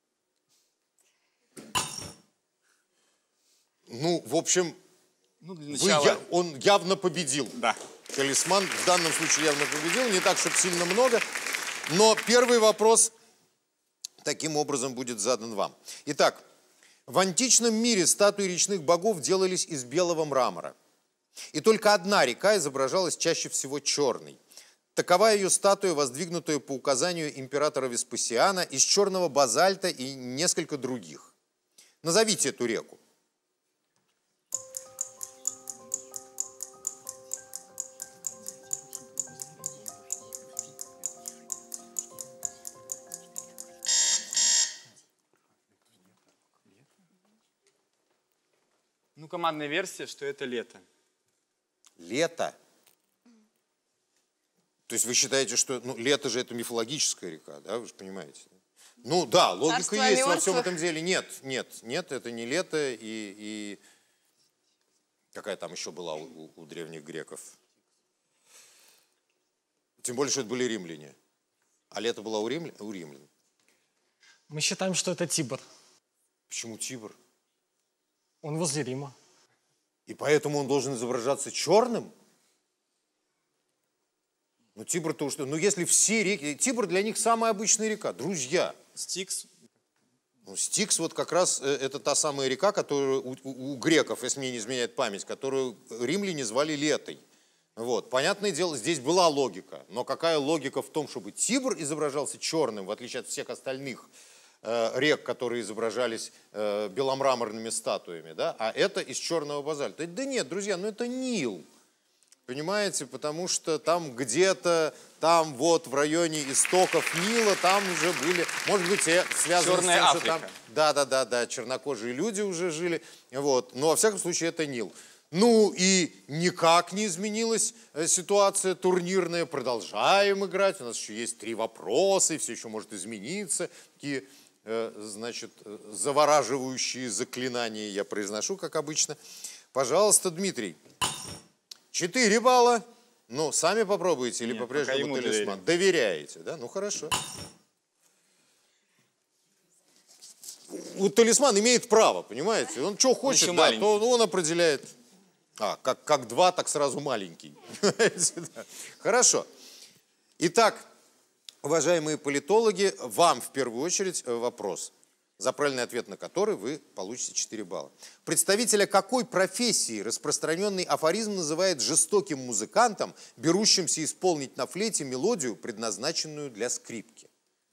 [SPEAKER 1] Ну, в общем,
[SPEAKER 3] ну, для начала...
[SPEAKER 1] я, он явно победил.
[SPEAKER 3] Да.
[SPEAKER 1] Талисман в данном случае явно победил. Не так, чтобы сильно много. Но первый вопрос таким образом будет задан вам. Итак, в античном мире статуи речных богов делались из белого мрамора. И только одна река изображалась чаще всего черной. Такова ее статуя, воздвигнутая по указанию императора Веспасиана из черного базальта и несколько других. Назовите эту реку.
[SPEAKER 3] Ну, командная версия, что это лето.
[SPEAKER 1] Лето? То есть вы считаете, что ну, лето же это мифологическая река, да, вы же понимаете? Ну да, логика
[SPEAKER 4] Царство
[SPEAKER 1] есть
[SPEAKER 4] мертвых.
[SPEAKER 1] во всем этом деле. Нет, нет, нет, это не лето. И, и... какая там еще была у, у древних греков? Тем более, что это были римляне. А лето было у римлян? У римлян.
[SPEAKER 5] Мы считаем, что это Тибр.
[SPEAKER 1] Почему Тибр?
[SPEAKER 5] Он возле Рима.
[SPEAKER 1] И поэтому он должен изображаться черным? Ну, Тибр-то уж... Ну, если все реки... Тибр для них самая обычная река, друзья.
[SPEAKER 3] Стикс.
[SPEAKER 1] Ну, Стикс вот как раз это та самая река, которую у, у, у греков, если мне не изменяет память, которую римляне звали Летой. Вот. Понятное дело, здесь была логика. Но какая логика в том, чтобы Тибр изображался черным, в отличие от всех остальных рек, которые изображались э, беломраморными статуями, да, а это из черного базальта. Да нет, друзья, ну это Нил, понимаете, потому что там где-то, там вот в районе истоков Нила, там уже были, может быть, связано
[SPEAKER 3] Черная
[SPEAKER 1] с тем,
[SPEAKER 3] Африка.
[SPEAKER 1] что там, да-да-да, да, чернокожие люди уже жили, вот, но во всяком случае это Нил. Ну и никак не изменилась ситуация турнирная, продолжаем играть, у нас еще есть три вопроса, и все еще может измениться, такие... значит, завораживающие заклинания я произношу, как обычно. Пожалуйста, Дмитрий. Четыре балла. Ну, сами попробуйте или по-прежнему талисман?
[SPEAKER 3] Доверяю.
[SPEAKER 1] Доверяете, да? Ну, хорошо. Вот талисман имеет право, понимаете? Он что хочет,
[SPEAKER 3] Он
[SPEAKER 1] да, то он определяет. А, как, как два, так сразу маленький. Хорошо. Итак, уважаемые политологи, вам в первую очередь вопрос, за правильный ответ на который вы получите четыре балла. Представителя какой профессии распространенный афоризм называет жестоким музыкантом, берущимся исполнить на флейте мелодию, предназначенную для скрипки?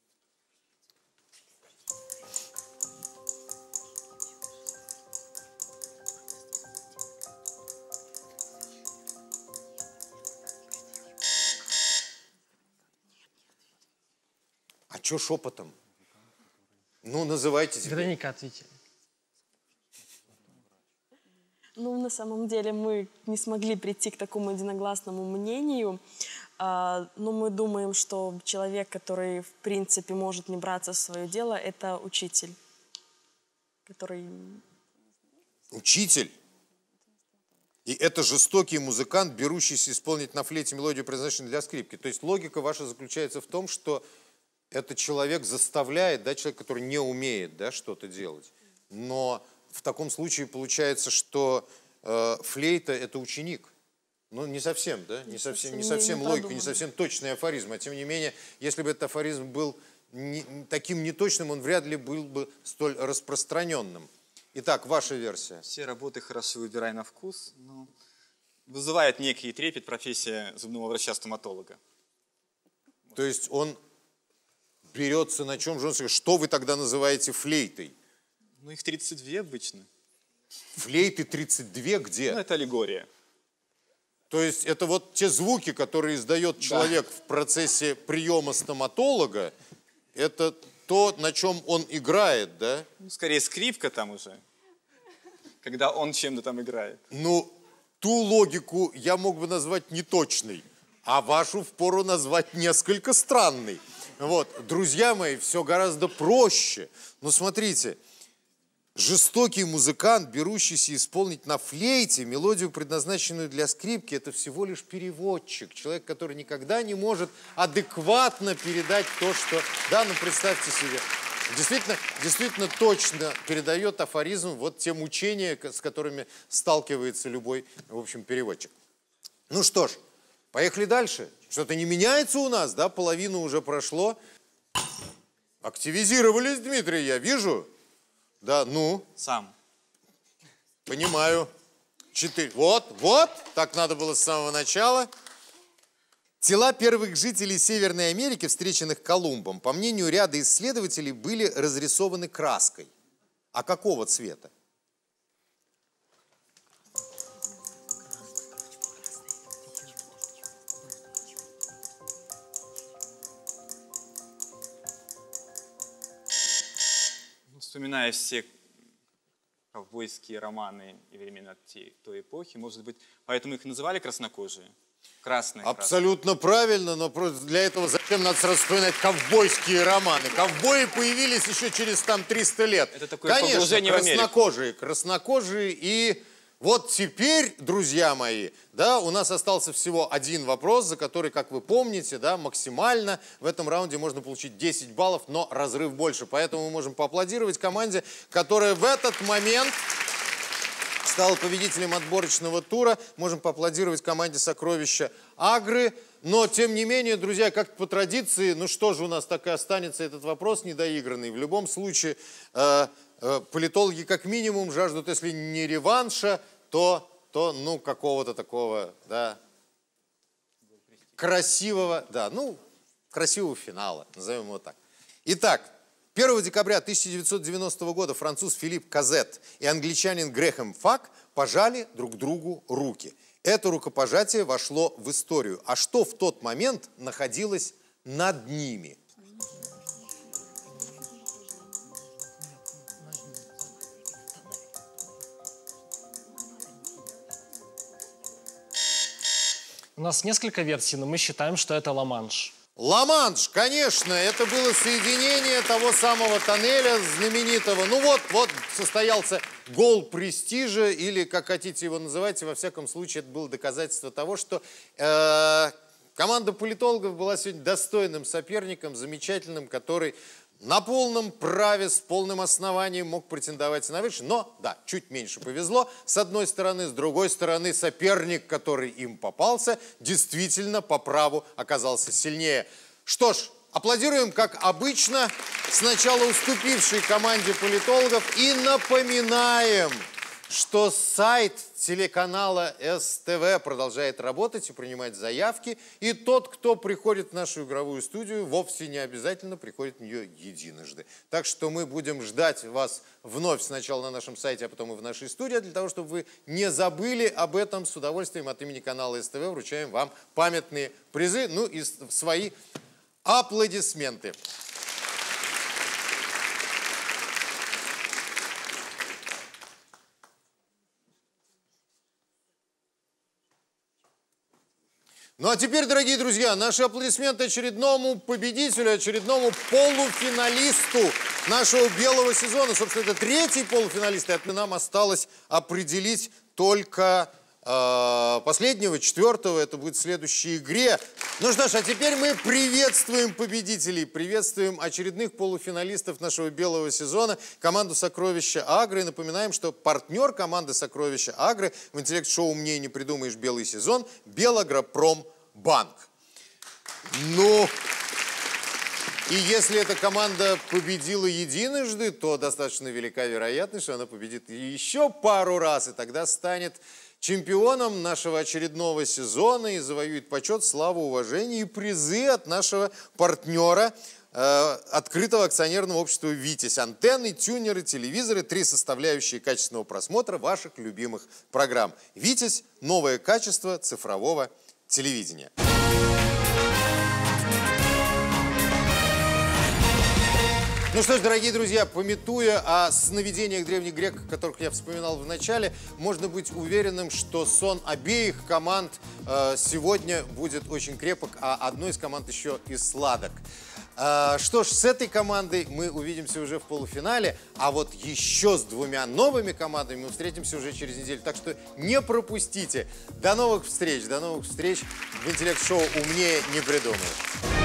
[SPEAKER 1] А что шепотом? Ну, называйте себя.
[SPEAKER 5] Вероника, ответьте.
[SPEAKER 6] Ну, на самом деле мы не смогли прийти к такому единогласному мнению. А, Но мы думаем, что человек, который, в принципе, может не браться в свое дело, это учитель, который...
[SPEAKER 1] Учитель? И это жестокий музыкант, берущийся исполнить на флейте мелодию, предназначенную для скрипки. То есть логика ваша заключается в том, что этот человек заставляет, да, человек, который не умеет, да, что-то делать. Но в таком случае получается, что э, флейта – это ученик. Ну, не совсем, да? Не совсем, не совсем логика, не совсем точный афоризм. А тем не менее, если бы этот афоризм был не, таким неточным, он вряд ли был бы столь распространенным. Итак, ваша версия.
[SPEAKER 3] Все работы хорошо выбирай на вкус, но вызывает некий трепет профессия зубного врача-стоматолога.
[SPEAKER 1] То есть он берется на чем же он скажет, что вы тогда называете флейтой?
[SPEAKER 3] Ну, их тридцать две обычно.
[SPEAKER 1] Флейты тридцать две где?
[SPEAKER 3] Ну, это аллегория.
[SPEAKER 1] То есть это вот те звуки, которые издает человек да. в процессе приема стоматолога, это то, на чем он играет, да?
[SPEAKER 3] Ну, скорее скрипка там уже, когда он чем-то там играет.
[SPEAKER 1] Ну, ту логику я мог бы назвать неточной, а вашу впору назвать несколько странной. Вот, друзья мои, все гораздо проще. Ну, смотрите. Жестокий музыкант, берущийся исполнить на флейте мелодию, предназначенную для скрипки, это всего лишь переводчик. Человек, который никогда не может адекватно передать то, что... Да, ну представьте себе. Действительно, действительно точно передает афоризм вот те мучения, с которыми сталкивается любой, в общем, переводчик. Ну что ж, поехали дальше. Что-то не меняется у нас, да? Половину уже прошло. Активизировались, Дмитрий, я вижу. Да, ну?
[SPEAKER 3] Сам.
[SPEAKER 1] Понимаю. Четыре. Вот, вот, так надо было с самого начала. Тела первых жителей Северной Америки, встреченных Колумбом, по мнению ряда исследователей, были разрисованы краской. А какого цвета?
[SPEAKER 3] Вспоминая все ковбойские романы и времена той эпохи, может быть, поэтому их называли краснокожие? Красные.
[SPEAKER 1] Абсолютно красные. Правильно, но для этого зачем надо сразу вспоминать ковбойские романы? Ковбои появились еще через там триста лет.
[SPEAKER 3] Это такое
[SPEAKER 1] Конечно,
[SPEAKER 3] погружение в Америку.
[SPEAKER 1] краснокожие, краснокожие и... Вот теперь, друзья мои, да, у нас остался всего один вопрос, за который, как вы помните, да, максимально в этом раунде можно получить десять баллов, но разрыв больше. Поэтому мы можем поаплодировать команде, которая в этот момент стала победителем отборочного тура. Можем поаплодировать команде «Сокровища Агры». Но, тем не менее, друзья, как по традиции, ну что же у нас так и останется этот вопрос недоигранный. В любом случае... Э, политологи как минимум жаждут, если не реванша, то, то ну, какого-то такого, да, красивого, да, ну, красивого финала, назовем его так. Итак, первого декабря тысяча девятьсот девяностого года француз Филипп Казет и англичанин Грэхэм Фак пожали друг другу руки. Это рукопожатие вошло в историю. А что в тот момент находилось над ними?
[SPEAKER 5] У нас несколько версий, но мы считаем, что это Ла-Манш.
[SPEAKER 1] Ла-Манш, конечно, это было соединение того самого тоннеля знаменитого. Ну вот, вот состоялся гол престижа, или как хотите его называть, во всяком случае это было доказательство того, что э, команда политологов была сегодня достойным соперником, замечательным, который на полном праве, с полным основанием мог претендовать на выше. Но, да, чуть меньше повезло, с одной стороны. С другой стороны, соперник, который им попался, действительно по праву оказался сильнее. Что ж, аплодируем, как обычно, сначала уступившей команде политологов. И напоминаем, что сайт телеканала эс тэ вэ продолжает работать и принимать заявки. И тот, кто приходит в нашу игровую студию, вовсе не обязательно приходит в нее единожды. Так что мы будем ждать вас вновь сначала на нашем сайте, а потом и в нашей студии, для того, чтобы вы не забыли об этом. С удовольствием от имени канала эс тэ вэ вручаем вам памятные призы, ну и свои аплодисменты. Ну а теперь, дорогие друзья, наши аплодисменты очередному победителю, очередному полуфиналисту нашего белого сезона. Собственно, это третий полуфиналист, и нам осталось определить только э, последнего, четвертого. Это будет в следующей игре. Ну что ж, а теперь мы приветствуем победителей, приветствуем очередных полуфиналистов нашего белого сезона, команду «Сокровища Агры». И напоминаем, что партнер команды «Сокровища Агры» в интеллект-шоу «Умнее не придумаешь» белый сезон – Белагропромбанк. Ну, и если эта команда победила единожды, то достаточно велика вероятность, что она победит еще пару раз, и тогда станет чемпионом нашего очередного сезона и завоюет почет, славу, уважение и призы от нашего партнера э, открытого акционерного общества «Витязь». Антенны, тюнеры, телевизоры, три составляющие качественного просмотра ваших любимых программ. «Витязь» – новое качество цифрового телевидения. Ну что ж, дорогие друзья, памятуя о сновидениях древних греков, которых я вспоминал в начале, можно быть уверенным, что сон обеих команд э, сегодня будет очень крепок, а одной из команд еще и сладок. Э, что ж, с этой командой мы увидимся уже в полуфинале, а вот еще с двумя новыми командами мы встретимся уже через неделю. Так что не пропустите. До новых встреч, до новых встреч в интеллект-шоу «Умнее не придумаешь».